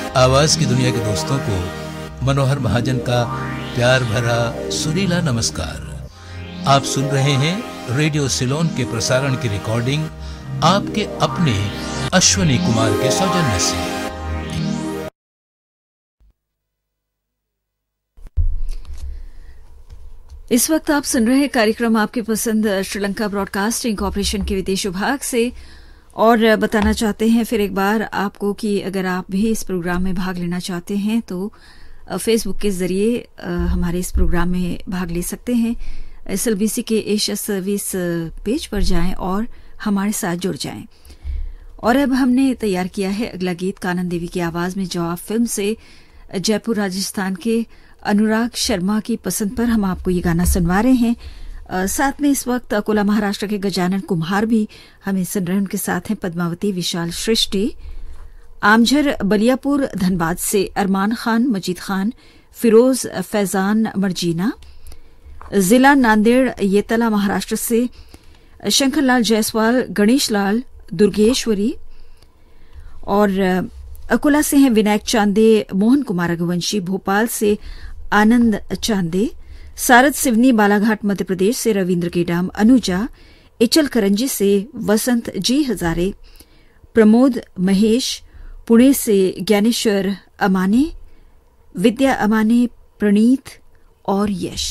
आवाज की दुनिया के दोस्तों को मनोहर महाजन का प्यार भरा सुरीला नमस्कार। आप सुन रहे हैं रेडियो सिलोन के प्रसारण की रिकॉर्डिंग आपके अपने अश्वनी कुमार के सौजन्य से। इस वक्त आप सुन रहे कार्यक्रम आपकी पसंद श्रीलंका ब्रॉडकास्टिंग कॉर्पोरेशन के विदेश विभाग से। और बताना चाहते हैं फिर एक बार आपको कि अगर आप भी इस प्रोग्राम में भाग लेना चाहते हैं तो फेसबुक के जरिए हमारे इस प्रोग्राम में भाग ले सकते हैं। SLBC के एशिया सर्विस पेज पर जाएं और हमारे साथ जुड़ जाएं। और अब हमने तैयार किया है अगला गीत कानन देवी की आवाज में जवाब फिल्म से। जयपुर राजस्थान के अनुराग शर्मा की पसंद पर हम आपको ये गाना सुनवा रहे हैं। साथ में इस वक्त अकोला महाराष्ट्र के गजानन कुम्हार भी हमें सुन रहे हैं। उनके साथ हैं पद्मावती, विशाल सृष्टि, आमझर बलियापुर धनबाद से अरमान खान, मजीद खान, फिरोज, फैजान मर्जीना, जिला नांदेड़ येतला महाराष्ट्र से शंकरलाल जायसवाल, गणेश लाल, दुर्गेश्वरी। और अकोला से हैं विनायक चांदे, मोहन कुमार रघुवंशी, भोपाल से आनंद चांदे, सारद सिवनी, बालाघाट मध्य प्रदेश से रविन्द्र केडाम, अनुजा, इचल करंजी से वसंत जी हजारे, प्रमोद महेश, पुणे से ज्ञानेश्वर अमाने, विद्या अमाने, प्रणीत और यश।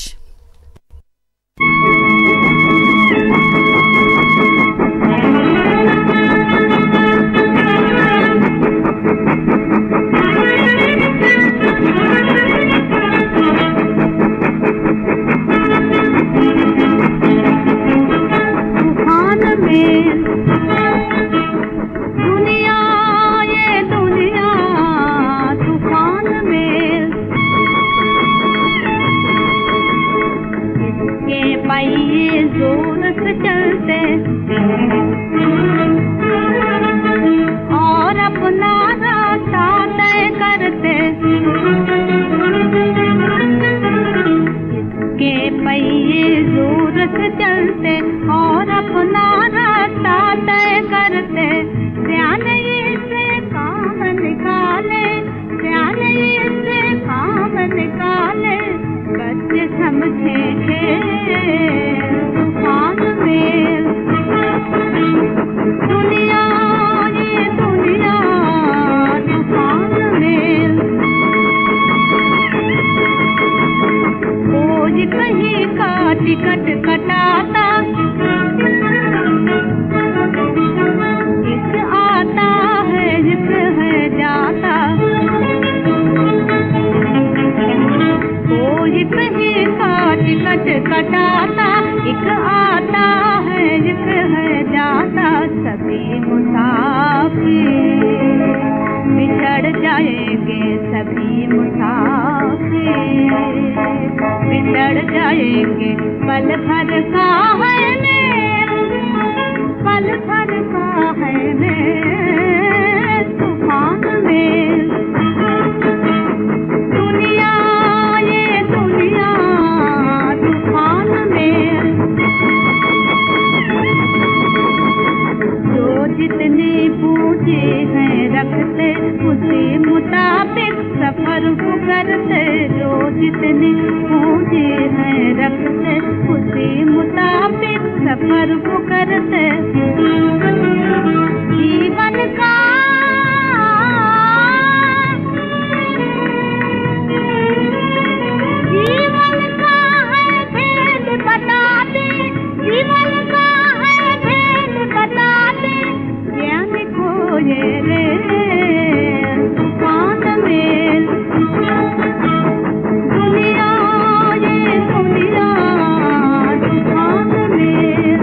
टिकट कटाता एक आता है एक है जाता, कोई कहीं का टिकट कटाता एक आता है एक है जाता। सभी मुसाफिर बिछड़ जाएंगे, सभी मुसाफिर बिछड़ जाएंगे। पल भर का है मेल, पल भर का है मेल, तूफान मेल। दुनिया ये दुनिया तूफान मेल। जो जितने पूछे हैं रखते उसी मुताबिक सफर को करते, जो जितने पूछे हैं रखते उसी मुताबिक सफर को करते। जीवन का है भेद बताते, जीवन का है भेद बताते, ज्ञान खोजे रे तूफान मेल। दुनिया ये दुनिया तूफान मेल।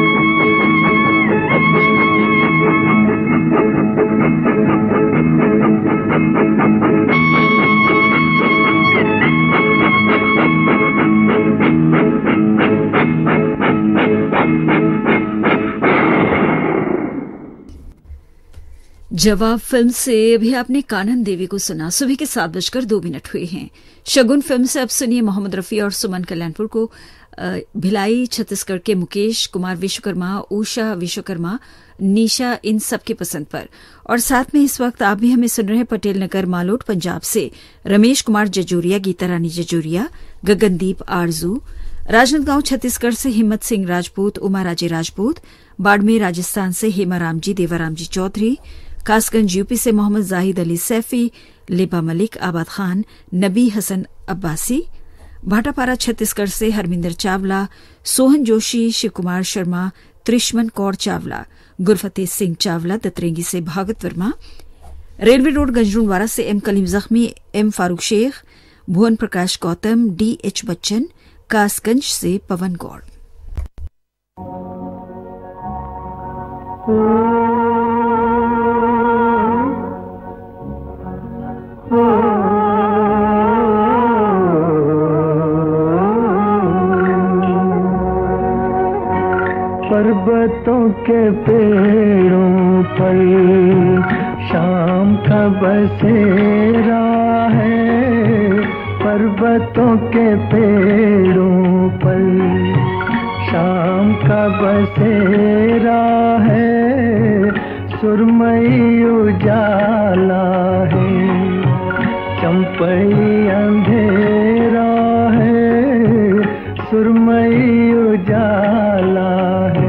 जवाब फिल्म से अभी आपने कानन देवी को सुना। सुबह के 7:02 हुए हैं। शगुन फिल्म से अब सुनिए मोहम्मद रफी और सुमन कल्याणपुर को भिलाई छत्तीसगढ़ के मुकेश कुमार विश्वकर्मा, उषा विश्वकर्मा, निशा, इन सबके पसंद पर। और साथ में इस वक्त आप भी हमें सुन रहे हैं पटेल नगर मालोट पंजाब से रमेश कुमार जजोरिया, गीता रानी जजोरिया, गगनदीप आरजू, राजनांदगांव छत्तीसगढ़ से हिम्मत सिंह राजपूत, उमा राजे राजपूत, बाड़मेर राजस्थान से हेमाराम जी, देवाराम जी चौधरी, कासगंज यूपी से मोहम्मद जाहिद अली सैफी, लेबा मलिक, आबाद खान, नबी हसन अब्बासी, भाटापारा छत्तीसगढ़ से हरमिंदर चावला, सोहन जोशी, शिव कुमार शर्मा, त्रिशमन कौर चावला, गुरफतेह सिंह चावला, दतरेंगी से भागत वर्मा, रेलवे रोड गंजरूनवाड़ा से M Kaleem Zakhmi, M Farooq Shaikh, Bhuvan Prakash Gautam, DH Bachchan, Kasganj से पवन गौड़। पर्वतों के पेड़ों पर शाम का बसेरा है, पर्वतों के पेड़ों पर शाम का बसेरा है, सुरमई उजाला है, चंपई अंधेरा है, सुरमई उजाला है।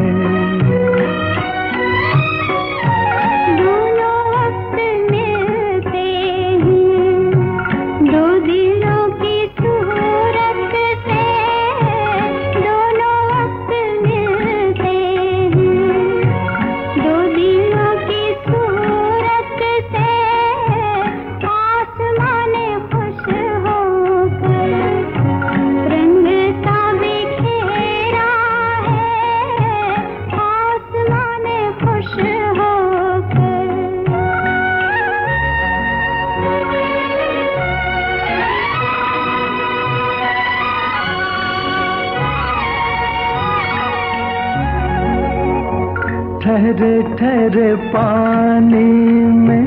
ठहरे ठहरे पानी में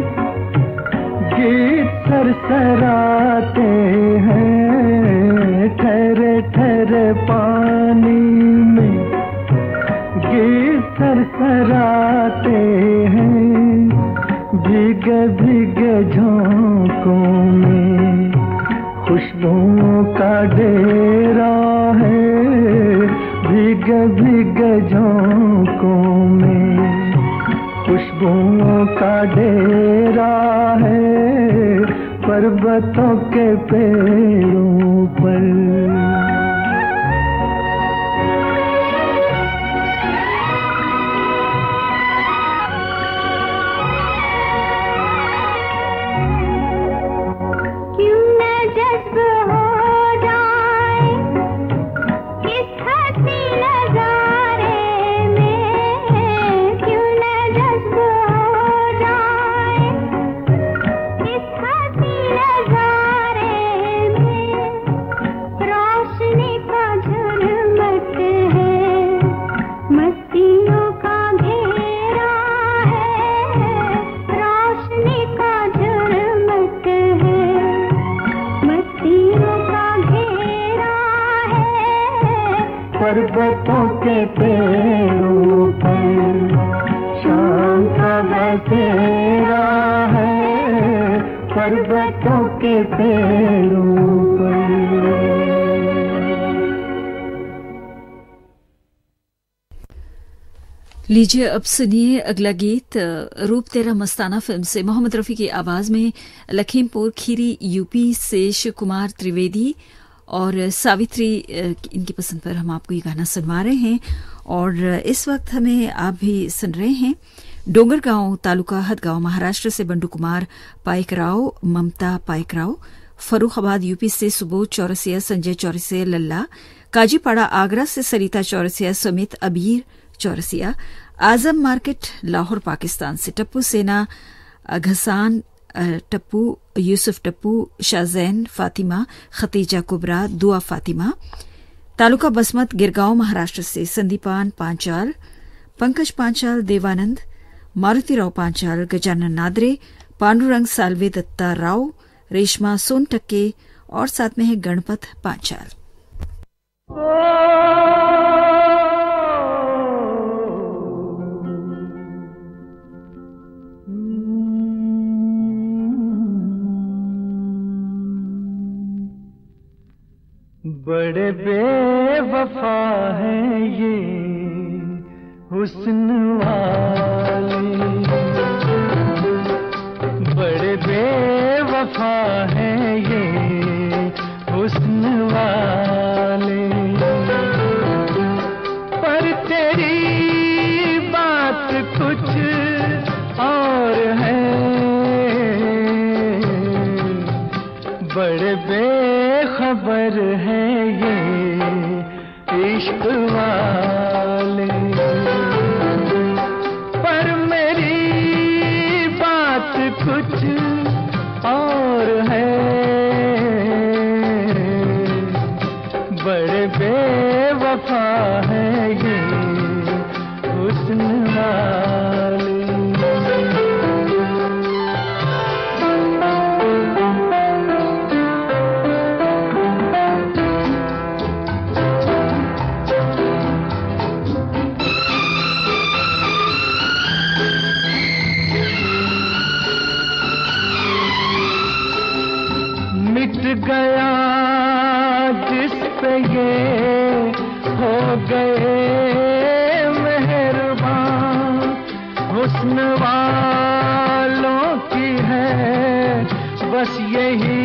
गीत सरसराते हैं, ठहरे ठहरे पानी में गीत सरसराते हैं, भीगे भीगे झोंकों में खुशबुओं का डेरा है, भीगे भीगे झोंकों में खुशबुओं का डेरा है, पर्वतों के पेड़ों पर। पर्वतों के पेड़ों पर शाम का बसेरा है, पर्वतों के पेड़ों पर। लीजिए अब सुनिए अगला गीत रूप तेरा मस्ताना फिल्म से मोहम्मद रफी की आवाज में लखीमपुर खीरी यूपी से शिव कुमार त्रिवेदी और सावित्री इनकी पसंद पर हम आपको ये गाना सुनवा रहे हैं। और इस वक्त हमें आप भी सुन रहे हैं डोंगरगांव तालुका हदगांव महाराष्ट्र से बंडू कुमार पाइकराव, ममता पाइकराव, फर्रुखाबाद यूपी से सुबोध चौरसिया, संजय चौरसिया लल्ला, काजीपाड़ा आगरा से सरिता चौरसिया, सुमित अबीर चौरसिया, आजम मार्केट लाहौर पाकिस्तान से टप्पू सेना, घसान टप्पू, यूसुफ टप्पू, शाजैन फातिमा, खतीजा कुबरा, दुआ फातिमा, तालुका बसमत गिरगांव महाराष्ट्र से संदीपान पांचाल, पंकज पांचाल, देवानंद, मारुतिराव पांचाल, गजानन नादरे, पांडुरंग सालवे, दत्ता राव, रेशमा सोनटक्के और साथ में है गणपत पांचाल। बड़े बेवफा हैं ये हुस्न वाले, बड़े बेवफा हैं ये हुस्न वाले, पर तेरी बात कुछ और है, बड़े बेखबर हैं ये इश्क वाले, पर मेरी बात कुछ और है, बड़े बेवफा हैं ये हुस्न वाले। गया जिस पे ये हो गए मेहरबान, हुस्न वालों की है बस यही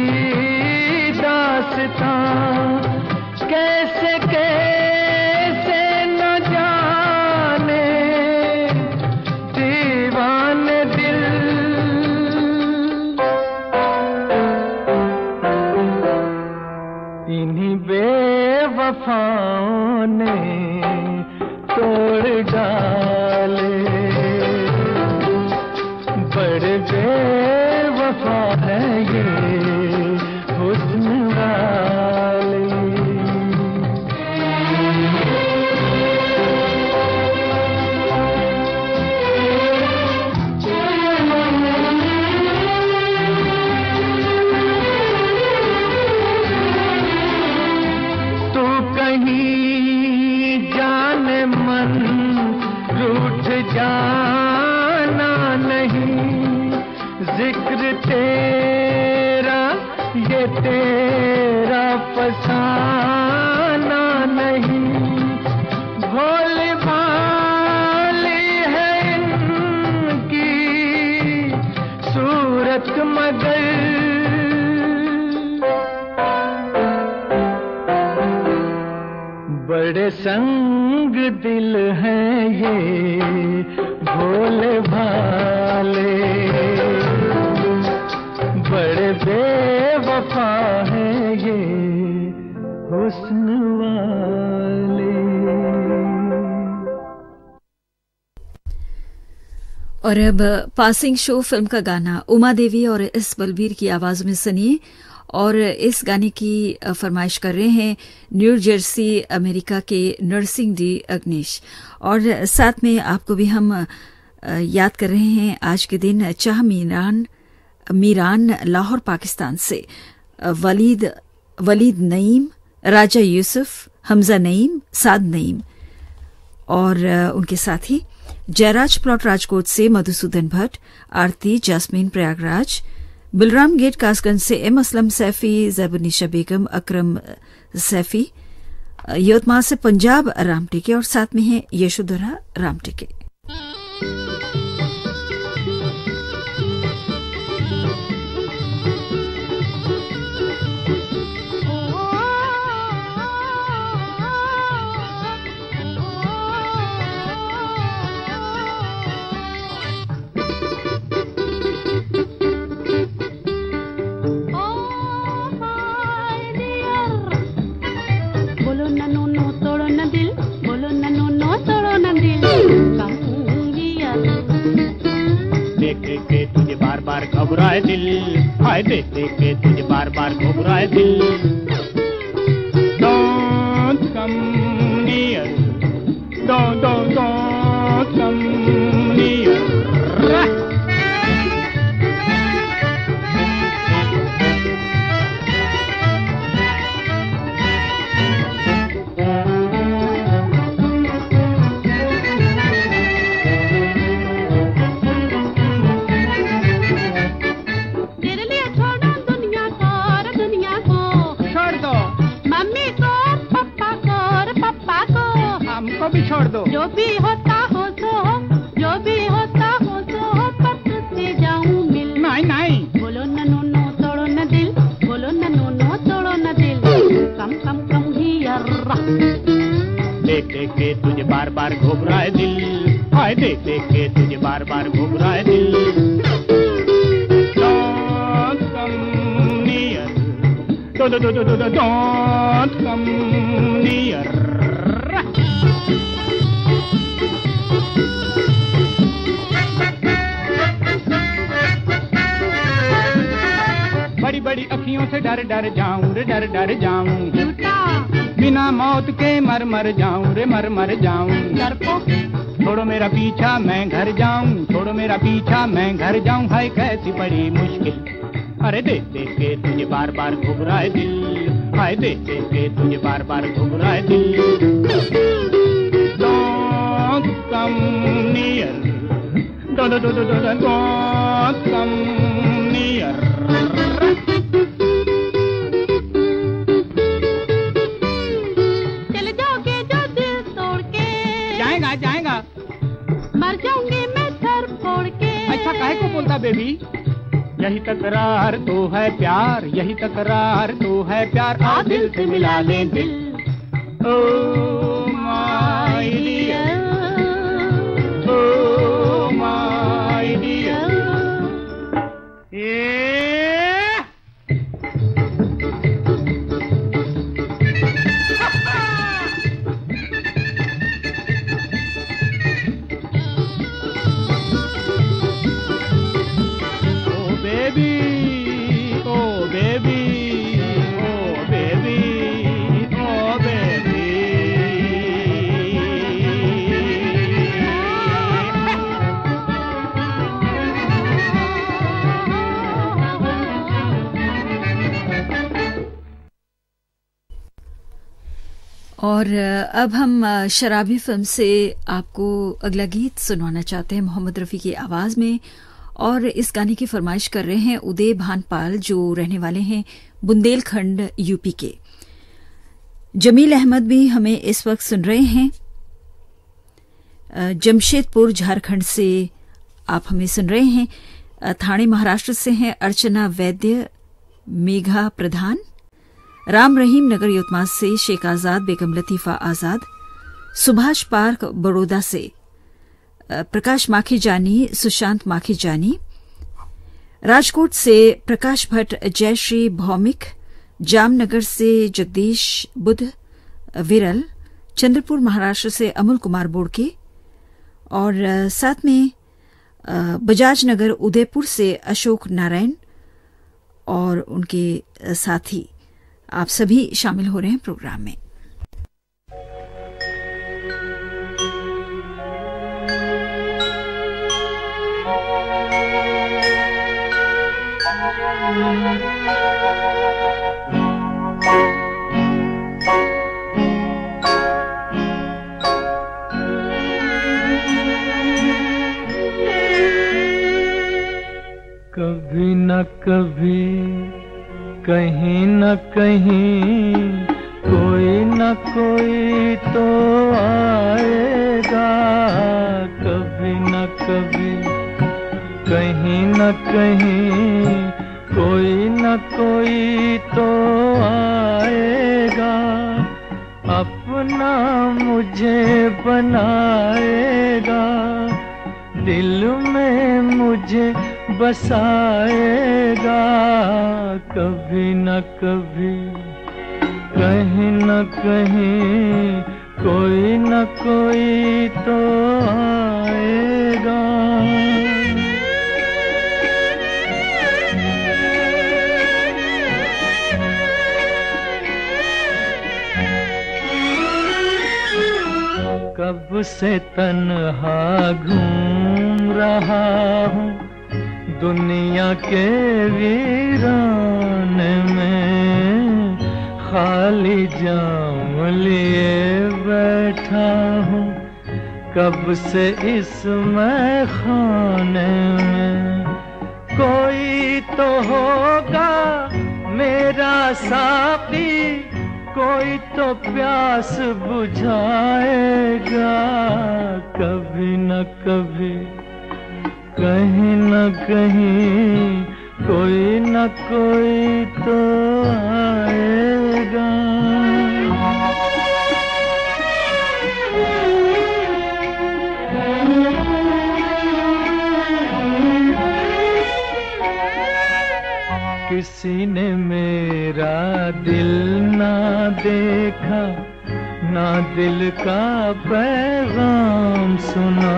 दास्तां, कैसे कैसे न जाने दीवाने दिल, इन्हीं बेवफाओं ने तोड़ डाले, बड़े बेवफा है ये हुस्न वाले। जाने मन रूठ जाना नहीं, जिक्र तेरा ये तेरा फसाना नहीं, भोली भाली है इनकी सूरत मगर बड़े संग दिल हैं ये भोले भाले, बड़े बेवफा हैं ये हुस्न वाले। और अब पासिंग शो फिल्म का गाना उमा देवी और एस बलबीर की आवाज में सुनिए। और इस गाने की फरमाइश कर रहे हैं न्यू जर्सी अमेरिका के नरसिंह डी अग्निश। और साथ में आपको भी हम याद कर रहे हैं आज के दिन चाह मीरान लाहौर पाकिस्तान से, वलीद नईम, राजा यूसुफ, हमजा नईम, साद नईम और उनके साथी जयराज प्लॉट राजकोट से मधुसूदन भट्ट, आरती जास्मीन प्रयागराज, बिलराम गेट कासगंज से एम असलम सैफी, जैबुनिशा बेगम, अकरम सैफी, यवतमाल से पंजाब रामटेके और साथ में है यशोधरा रामटेके। घबराए दिल, हाय देख देख के तुझे बार बार घबराए दिल। Don't come near, don't come near। बार घबराए दिल, हाय देख देख के तुझे बार बार घबराए दिल। Don't come near, don't come near. बड़ी बड़ी अखियों से डर डर जाऊं रे, डर डर जाऊं, बिना मौत के मर मर जाऊं रे, मर मर जाऊं। छोड़ो मेरा पीछा मैं घर जाऊं, छोड़ो मेरा पीछा मैं घर जाऊं, हाय कैसी बड़ी मुश्किल। अरे देख देख के तुझे बार बार घबराए दिल, हाय देख देख के तुझे बार बार घबराए दिल। Don't come near, don't come near. चले जाओगे जो दिल तोड़ के, जाएगा जाएगा, मर जाऊंगी मैं सर फोड़ के। अच्छा काहे को बोलता बेबी? यही तकरार तो है प्यार, यही तकरार तो है प्यार, आ दिल से मिला ले दिल। Oh my dear, oh my dear. और अब हम शराबी फिल्म से आपको अगला गीत सुनवाना चाहते हैं मोहम्मद रफ़ी की आवाज़ में। और इस गाने की फरमाइश कर रहे हैं उदय भानपाल, जो रहने वाले हैं बुंदेलखंड यूपी के। जमील अहमद भी हमें इस वक्त सुन रहे हैं जमशेदपुर झारखंड से, आप हमें सुन रहे हैं। थाने महाराष्ट्र से हैं अर्चना वैद्य, मेघा प्रधान। राम रहीम नगर यवतमाल से शेख आजाद, बेगम लतीफा आजाद। सुभाष पार्क बड़ौदा से प्रकाश माखीजानी, सुशांत माखीजानी। राजकोट से प्रकाश भट्ट, जयश्री भौमिक। जामनगर से जगदीश बुध विरल। चंद्रपुर महाराष्ट्र से अमल कुमार बोड़के। और साथ में बजाज नगर उदयपुर से अशोक नारायण और उनके साथी, आप सभी शामिल हो रहे हैं प्रोग्राम में। कभी न कभी कहीं न कहीं कोई न कोई तो आएगा, कभी न कभी कहीं न कहीं कोई न कोई तो आएगा, अपना मुझे बनाएगा, दिल में मुझे बसाएगा, कभी न कभी कहीं न कहीं कोई न कोई तो आएगा। कब से तन्हा घूम रहा हूँ दुनिया के वीरान में, खाली जाम लिए बैठा हूँ कब से इस मैखाने में, कोई तो होगा मेरा साथी, कोई तो प्यास बुझाएगा, कभी न कभी कहीं न कहीं कोई न कोई तो आएगा। किसी ने मेरा दिल ना देखा, ना दिल का पैगाम सुना,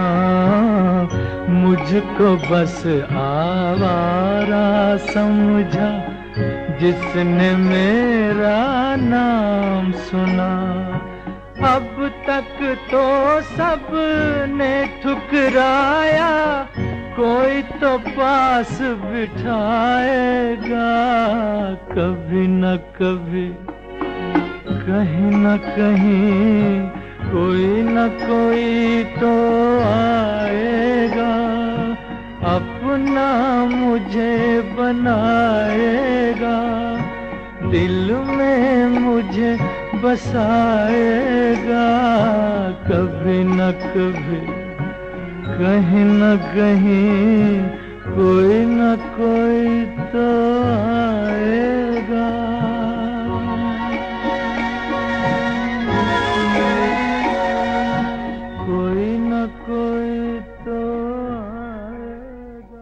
मुझको बस आवारा समझा जिसने मेरा नाम सुना। अब तक तो सबने ठुकराया, कोई तो पास बिठाएगा, कभी न कभी कहीं न कहीं कोई न कोई तो आएगा, अपना मुझे बनाएगा, दिल में मुझे बसाएगा, कभी न कभी कहीं न कहीं कोई न कोई तो आएगा। कोई न कोई तो आएगा।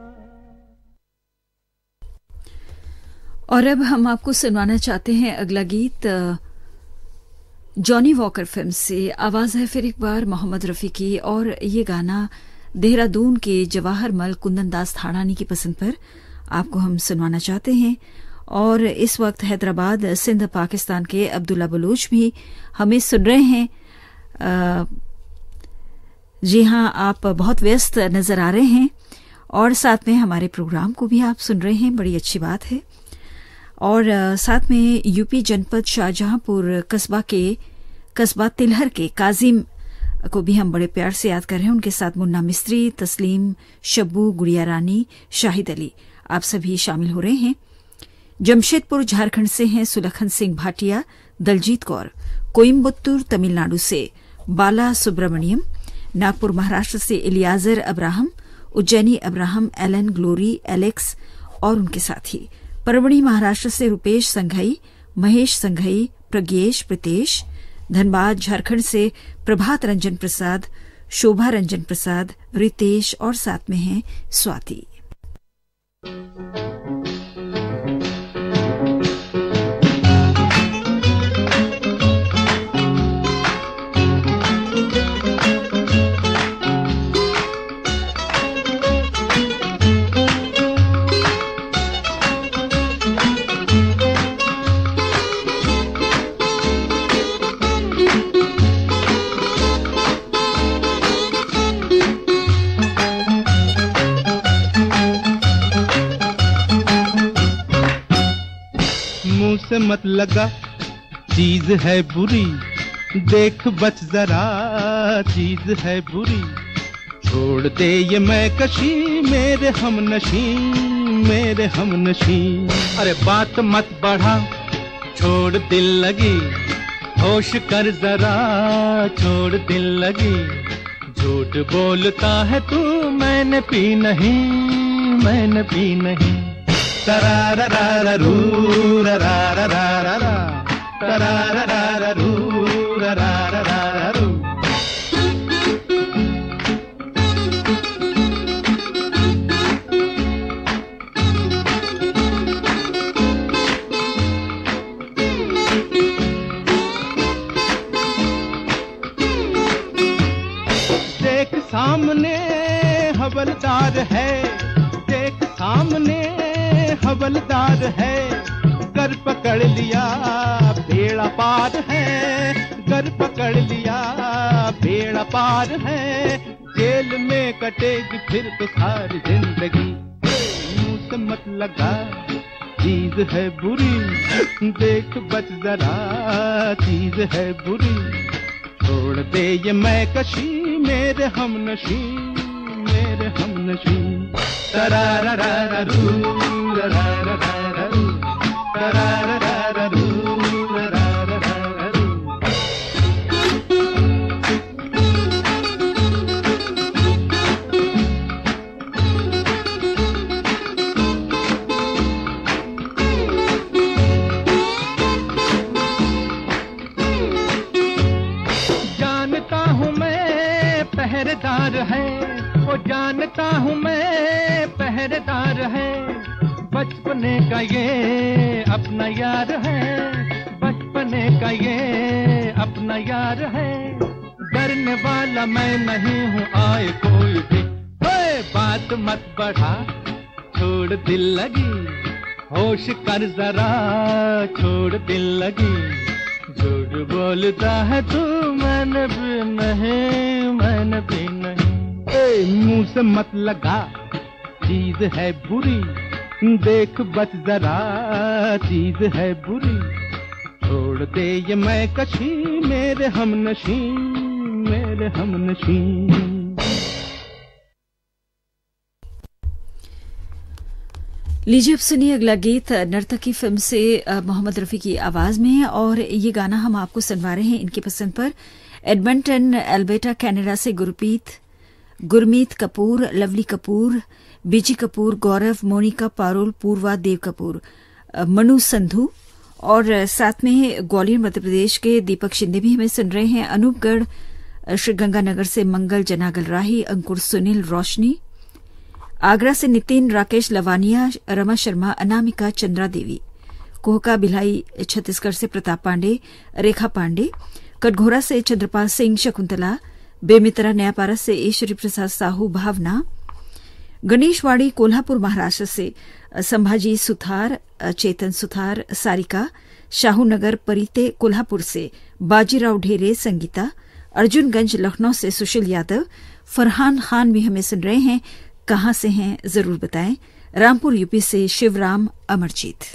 और अब हम आपको सुनवाना चाहते हैं अगला गीत जॉनी वॉकर फिल्म से। आवाज है फिर एक बार मोहम्मद रफी की, और ये गाना देहरादून के जवाहर मल कुंदन दास थाड़ानी की पसंद पर आपको हम सुनवाना चाहते हैं। और इस वक्त हैदराबाद सिंध पाकिस्तान के अब्दुल्ला बलूच भी हमें सुन रहे हैं। जी हाँ, आप बहुत व्यस्त नजर आ रहे हैं और साथ में हमारे प्रोग्राम को भी आप सुन रहे हैं, बड़ी अच्छी बात है। और साथ में यूपी जनपद शाहजहांपुर कस्बा तिलहर के काजिम को भी हम बड़े प्यार से याद कर रहे हैं। उनके साथ मुन्ना मिस्त्री, तस्लीम, शब्बू, गुड़िया रानी, शाहिद अली, आप सभी शामिल हो रहे हैं। जमशेदपुर झारखंड से हैं सुलखन सिंह भाटिया, दलजीत कौर, कोयम्बतूर तमिलनाडु से बाला सुब्रमण्यम, नागपुर महाराष्ट्र से Eliezer Abraham, Ujjaini Abraham, Alan, Glory, Alex और उनके साथी, परवणी महाराष्ट्र से रूपेश संघई, महेश संघई, प्रज्ञेश, प्रीतेश, धनबाद झारखंड से प्रभात रंजन प्रसाद, शोभा रंजन प्रसाद, रितेश और साथ में हैं स्वाति। से मत लगा, चीज है बुरी, देख बच जरा, चीज है बुरी, छोड़ दे ये मैं कशी, मेरे हम नशी, मेरे हम नशी। अरे बात मत बढ़ा, छोड़ दिल लगी, होश कर जरा, छोड़ दिल लगी, झूठ बोलता है तू, मैंने पी नहीं, मैंने पी नहीं। तरारारारू ररारारारा, तरारारारू ररारारारू। देख सामने हवलदार है, देख सामने हवलदार है, कर पकड़ लिया बेड़ा पार है, कर पकड़ लिया बेड़ा पार है, जेल में कटेगी फिर तो सारी जिंदगी। मुंह से मत लगा, चीज है बुरी, देख बच जरा, चीज है बुरी, छोड़ दे ये मैं कशी, मेरे हम नशी, मेरे हम नशी। तरारारारू ररारारारू, तरारारारू ररारारारू। जानता हूँ मैं पहरेदार है, वो जानता हूँ मैं पहरेदार है, बचपने का ये अपना यार है, बचपने का ये अपना यार है। डरने वाला मैं नहीं हूँ आए कोई भी, बात मत बढ़ा छोड़ दिल लगी, होश कर जरा छोड़ दिल लगी। झूठ बोलता है तू मैंने भी नहीं, मैंने भी नहीं। मुंह से मत लगा चीज है बुरी, देख बच जरा चीज है बुरी। छोड़ दे ये मैं कशी मेरे हमनशी, मेरे हमनशी। लीजिए अब सुनिए अगला गीत नर्तकी फिल्म से मोहम्मद रफी की आवाज में है और ये गाना हम आपको सुनवा रहे हैं इनकी पसंद पर। एडमंटन एल्बर्टा कनाडा से गुरमीत कपूर, लवली कपूर, बीजी कपूर, गौरव, मोनिका पारुल, पूर्वा, देव कपूर, मनु संधू और साथ में ग्वालियर मध्य प्रदेश के दीपक शिंदे भी हमें सुन रहे हैं। अनूपगढ़ श्रीगंगानगर से मंगल, जनागल राही, अंकुर, सुनील, रोशनी, आगरा से नितिन, राकेश, लवानिया, रमा शर्मा, अनामिका, चंद्रा देवी, कोहका भिलाई छत्तीसगढ़ से प्रताप पांडे, रेखा पांडे, कटघोरा से चंद्रपाल सिंह, शकुंतला, बेमित्रा, नयापारा से ईश्वरी प्रसाद साहू, भावना, गणेशवाड़ी कोल्हापुर महाराष्ट्र से संभाजी सुथार, चेतन सुथार, सारिका, शाहूनगर परीते कोल्हापुर से बाजीराव ढेरे, संगीता, अर्जुनगंज लखनऊ से सुशील यादव, फरहान खान भी हमें सुन रहे हैं। कहां से हैं जरूर बताएं। रामपुर यूपी से शिवराम, अमरजीत।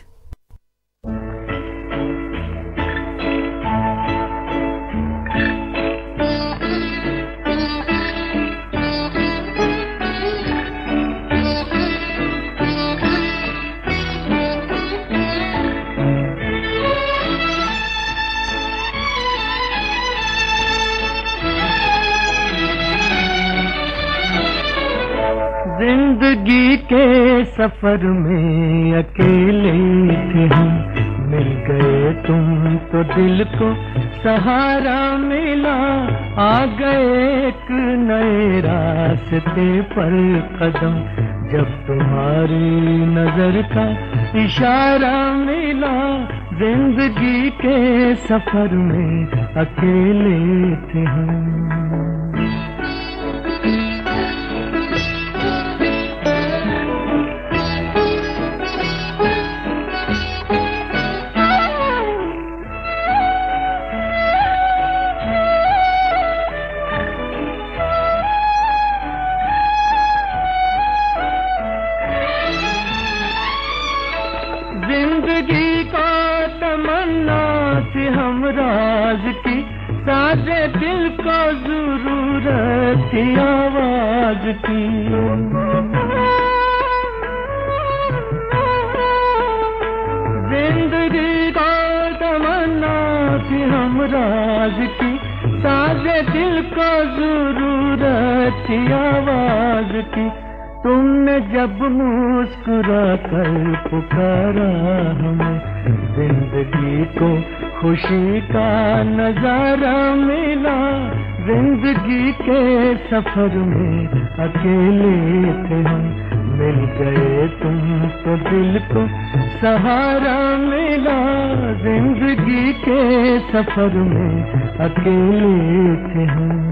जिंदगी के सफर में अकेले थे हम, मिल गए तुम तो दिल को सहारा मिला। आ गए एक नए रास्ते पर कदम, जब तुम्हारी नजर का इशारा मिला। जिंदगी के सफर में अकेले थे हम। जिंदगी का तमन्ना थी हम राज की, सारे दिल को जरूरत थी आवाज की। जिंदगी का तमन्ना थी हम राज की, सारे दिल को जरूरत थी आवाज की। तुमने जब मुस्कुरा कर पुकारा हमें, जिंदगी को खुशी का नजारा मिला। जिंदगी के सफर में अकेले थे हम, मिल गए तुम तो दिल को सहारा मिला। जिंदगी के सफर में अकेले थे हम।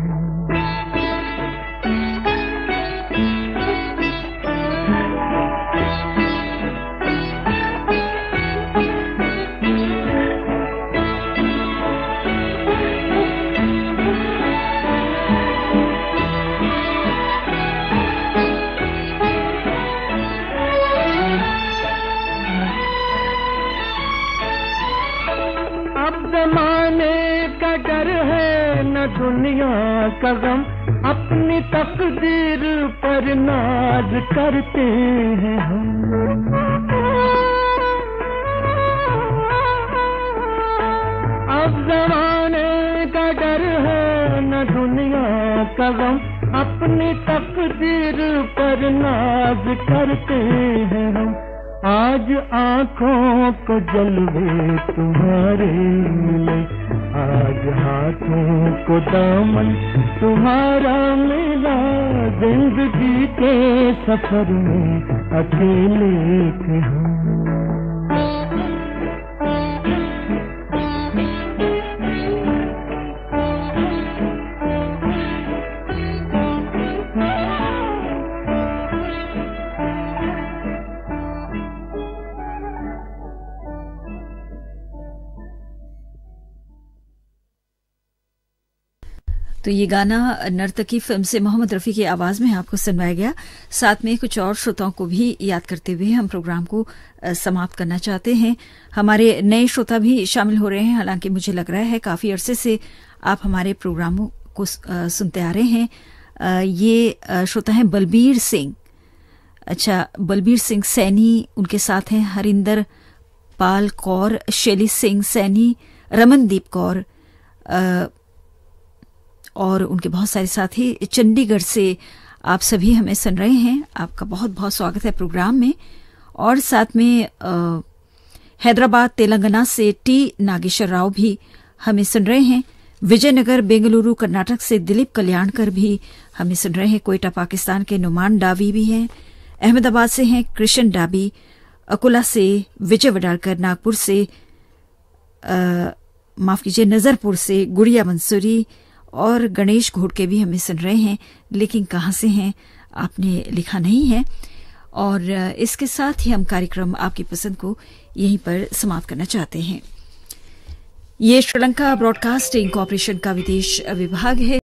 जमाने का डर है न दुनिया का गम, अपनी तकदीर पर नाज करते हैं हम। अब जमाने का डर है न दुनिया का गम, अपनी तकदीर पर नाज करते हैं हम। आज आँखों को जलवे तुम्हारे मिले, आज हाथों को दामन तुम्हारा मिला, जिंदगी के सफर में अकेले थे हम। तो ये गाना नर्तकी फिल्म से मोहम्मद रफी की आवाज में आपको सुनवाया गया। साथ में कुछ और श्रोताओं को भी याद करते हुए हम प्रोग्राम को समाप्त करना चाहते हैं। हमारे नए श्रोता भी शामिल हो रहे हैं, हालांकि मुझे लग रहा है काफी अरसे से आप हमारे प्रोग्रामों को सुनते आ रहे हैं। ये श्रोता हैं बलबीर सिंह। अच्छा, बलबीर सिंह सैनी, उनके साथ हैं हरिंदर पाल कौर, शैली सिंह सैनी, रमनदीप कौर और उनके बहुत सारे साथी चंडीगढ़ से आप सभी हमें सुन रहे हैं। आपका बहुत बहुत स्वागत है प्रोग्राम में। और साथ में हैदराबाद तेलंगाना से टी नागेश्वर राव भी हमें सुन रहे हैं। विजयनगर बेंगलुरु कर्नाटक से दिलीप कल्याणकर भी हमें सुन रहे हैं। कोयटा पाकिस्तान के नुमान डावी भी हैं। अहमदाबाद से हैं कृष्ण डाबी, अकोला से विजय वडारकर, नागपुर से माफ कीजिए नजरपुर से गुड़िया मंसूरी और गणेश घोड़के भी हमें सुन रहे हैं, लेकिन कहाँ से हैं आपने लिखा नहीं है। और इसके साथ ही हम कार्यक्रम आपकी पसंद को यहीं पर समाप्त करना चाहते हैं। ये श्रीलंका ब्रॉडकास्टिंग कॉर्पोरेशन का विदेश विभाग है।